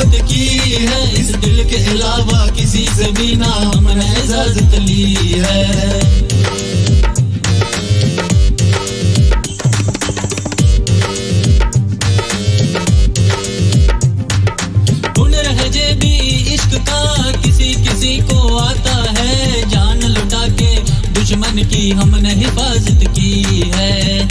मोहब्बत की है, इस दिल के अलावा किसी से भी ना हमने इजाजत ली है। हुनर है जे भी इश्क का किसी किसी को आता है, जान लुटा के दुश्मन की हमने हिफाजत की है।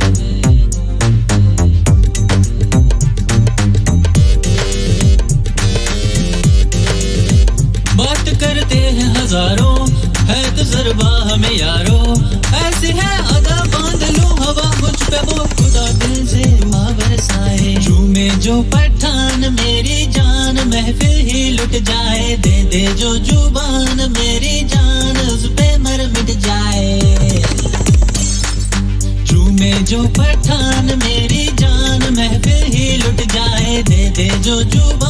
बात करते हैं हजारों, है तजर्बा हमें यारो, ऐसी है अदा बांध लो हवा मुझ पे वो खुदा दिल से दुआ बरसाए। झूमे जो पठान मेरी जान महफिल ही लुट जाए, दे दे जो जुबान मेरी जान उस पे मर मिट जाए। झूमे जो पठान मेरी जान महफिल ही लुट जाए, दे दे जो जुबान